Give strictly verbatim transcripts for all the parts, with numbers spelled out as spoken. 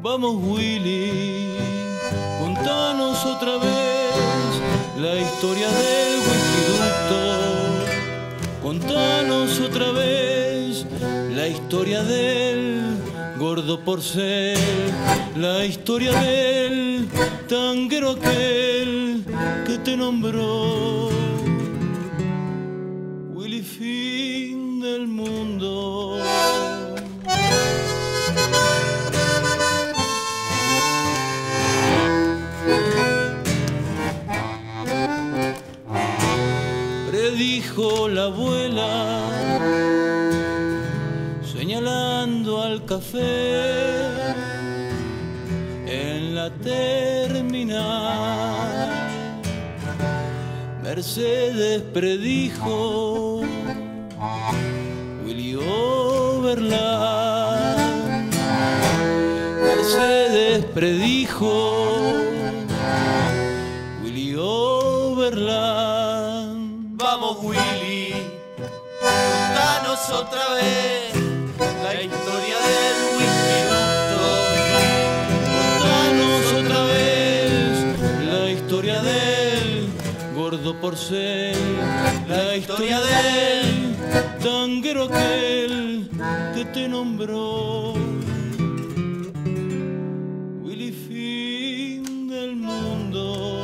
Vamos Willy, contanos otra vez la historia del whiskyducto. Contanos otra vez la historia del gordo Porcel, la historia del tanguero aquel que te nombró. Willy, fin del mundo. Predijo la abuela señalando al café en la terminal. Mercedes predijo Willy Overland. Mercedes predijo Willy Overland. Vamos Willy, contanos otra vez la historia del whiskyducto. Contanos otra vez la historia del gordo Porcel, la historia del tanguero aquel que te nombró. Willy, fin del mundo.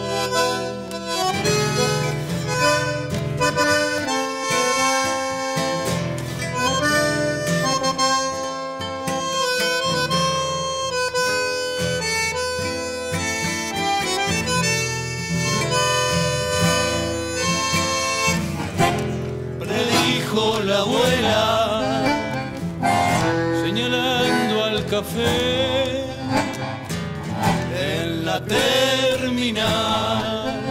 Predijo la abuela señalando al café en la terminal.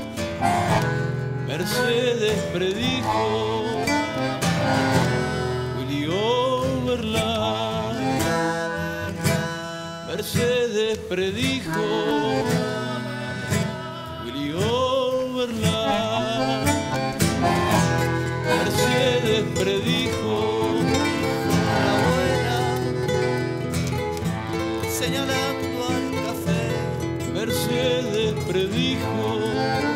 Mercedes predijo Willy Overland. Mercedes predijo Willy Overland. Mercedes predijo La abuela señalando al café. Mercedes predijo